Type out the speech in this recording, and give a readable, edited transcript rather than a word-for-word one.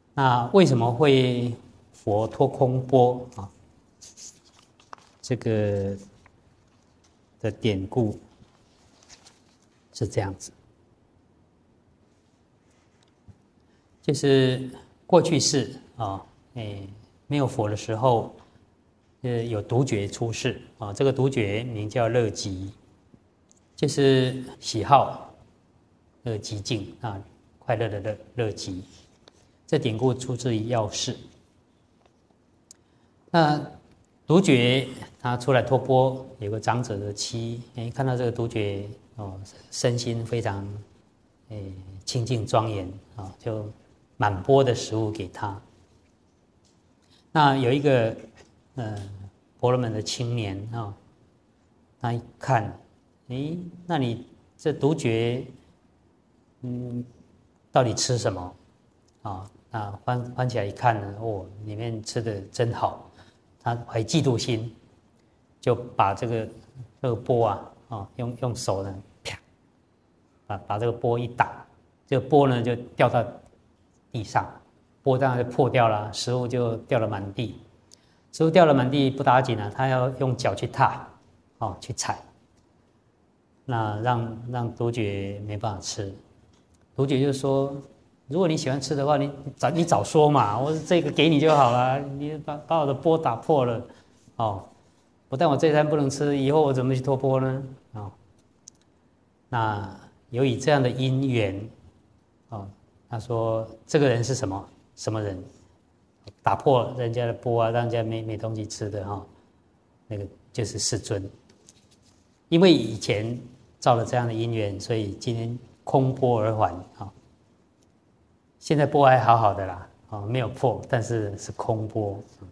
那为什么会佛脱空钵啊？这个的典故是这样子，就是过去世啊，没有佛的时候，有独觉出世啊。这个独觉名叫乐极，就是喜好乐极静啊，快乐的乐极。这典故出自于药师。那独觉他出来托钵，有个长者的妻，看到这个独觉身心非常清净庄严啊，就满钵的食物给他。那有一个婆罗门的青年啊，他一看，那你这独觉到底吃什么啊？那翻起来一看呢，里面吃的真好，他怀嫉妒心，就把这个钵用手呢，啪，把这个钵一打，这个钵呢就掉到地上，钵当然就破掉了，食物就掉了满地。食物掉了满地不打紧啊，他要用脚去踏，去踩，那让独觉没办法吃。独觉就说，如果你喜欢吃的话，你早说嘛，我这个给你就好了。你把我的钵打破了，不但我这餐不能吃，以后我怎么去托钵呢？那由于这样的因缘，他说这个人是什么人？打破人家的钵啊，让人家没东西吃的那个就是世尊。因为以前造了这样的因缘，所以今天空钵而还现在钵还好好的啦，没有破，但是是空钵。